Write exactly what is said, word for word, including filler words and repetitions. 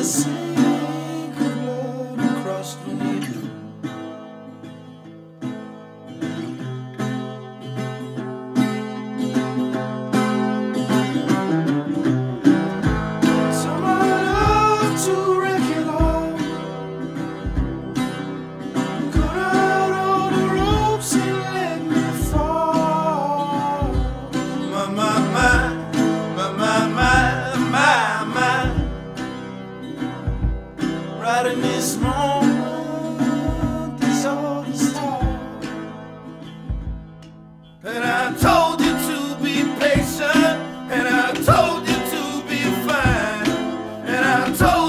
the sink of blood across beneath you. Someone loved to wreck it all, cut out all the ropes and let me fall. My, my, my, my, my, my, my, my. Right in this moment, this all is taught. And I told you to be patient, and I told you to be fine, and I told